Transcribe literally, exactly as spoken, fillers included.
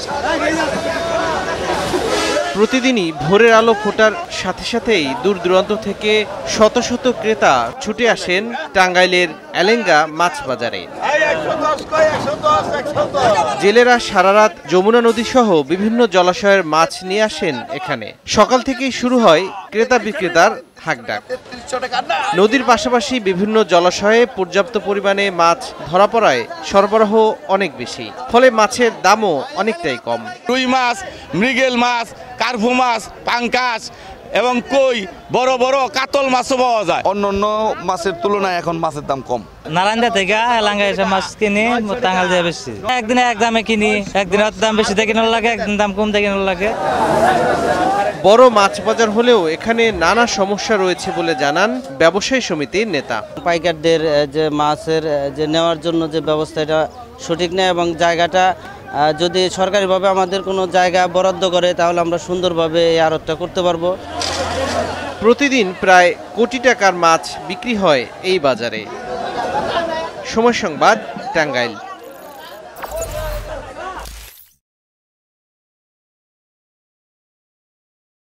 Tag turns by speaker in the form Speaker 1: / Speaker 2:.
Speaker 1: প্রতিদিনই ভোরের আলো ফোটার সাথে সাথেই দূর দূরান্ত থেকে শত শত ক্রেতা ছুটে আসেন টাঙ্গাইলের এলেঙ্গা মাছ বাজারে। জেলেরা সারারাত যমুনা নদী সহ বিভিন্ন জলাশয়ের মাছ নিয়ে আসেন এখানে। সকাল থেকেই শুরু হয় ক্রেতা বিক্রেতার হাঁকডাক। নদীর পাশাপাশি বিভিন্ন জলাশয়ে পর্যাপ্ত পরিমাণে মাছ ধরা পড়ায় সরবরাহ অনেক বেশি, ফলে মাছের দামও অনেকটাই কম।
Speaker 2: রুই মাছ, মৃগেল মাছ, কার্পু মাছ, পাঙ্কাশ এবং কই, বড় বড় কাতল মাছও পাওয়া যায়।
Speaker 3: অন্য অন্য মাছের তুলনায় এখন মাছের দাম কম।
Speaker 4: নারায়ণদা থেকে এলাঙ্গা এসে মাছ কিনি, টাঙ্গাইল যায় বেশি। একদিনে এক দামে কিনি, একদিন দাম বেশি থেকে কেনার লাগে, একদিন দাম কম থেকে কেনার লাগে।
Speaker 1: বড় মাছ বাজার হলেও এখানে নানা সমস্যা রয়েছে বলে জানান ব্যবসায়ী সমিতির নেতা।
Speaker 5: পাইকারদের যে মাছের যে নেওয়ার জন্য যে ব্যবস্থা, এটা সঠিক নেই এবং জায়গাটা যদি সরকারিভাবে আমাদের কোনো জায়গা বরাদ্দ করে তাহলে আমরা সুন্দরভাবে এই আড়তটা করতে পারবো।
Speaker 1: প্রতিদিন প্রায় কোটি টাকার মাছ বিক্রি হয় এই বাজারে। সময় সংবাদ, টাঙ্গাইল।